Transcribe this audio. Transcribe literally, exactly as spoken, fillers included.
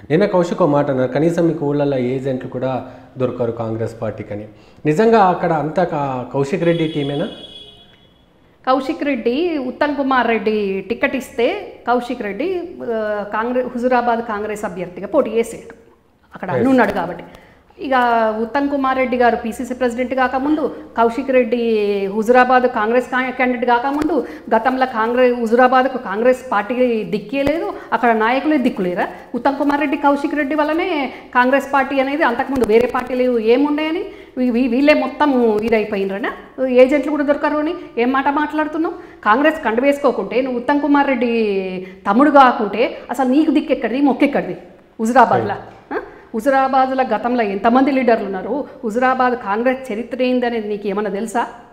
నిన్న కౌశిక్ ఒక మాట అన్నారు, కనీసం మీకు ఊళ్ళల్లో ఏజెంట్లు కూడా దొరకరు కాంగ్రెస్ పార్టీకి అని. నిజంగా అక్కడ అంతా కౌశిక్ రెడ్డి టీమేనా? కౌశిక్ రెడ్డి ఉత్తమ్ కుమార్ రెడ్డి టికెట్ ఇస్తే కౌశిక్ రెడ్డి కాంగ్రెస్ హుజురాబాద్ కాంగ్రెస్ అభ్యర్థిగా పోటీ చేసాడు, అక్కడ అన్ని ఉన్నాడు కాబట్టి. ఇక ఉత్తమ్ కుమార్ రెడ్డి గారు పీసీసీ ప్రెసిడెంట్ కాకముందు, కౌశిక్ రెడ్డి హుజురాబాద్ కాంగ్రెస్ క్యాండిడేట్ కాకముందు, గతంలో కాంగ్రెస్ హుజురాబాద్కు కాంగ్రెస్ పార్టీ దిక్కే లేదు, అక్కడ నాయకులే దిక్కులేరా? ఉత్తమ్ కుమార్ రెడ్డి కౌశిక్ రెడ్డి వల్లనే కాంగ్రెస్ పార్టీ అనేది, అంతకుముందు వేరే పార్టీలు ఏమున్నాయని వీళ్ళే మొత్తం ఇదైపోయినరనా? ఏజెంట్లు కూడా దొరకరు అని ఏం మాట మాట్లాడుతున్నావు? కాంగ్రెస్ కండు వేసుకోకుంటే, నువ్వు ఉత్తమ్ కుమార్ రెడ్డి తమ్ముడు కాకుంటే అసలు నీకు దిక్కెక్కడిది, మొక్కెక్కడిది హుజురాబాద్లో? హుజురాబాద్లో గతంలో ఎంతమంది లీడర్లు ఉన్నారు? హుజురాబాద్ కాంగ్రెస్ చరిత్ర ఏందనేది నీకు ఏమన్నా తెలుసా?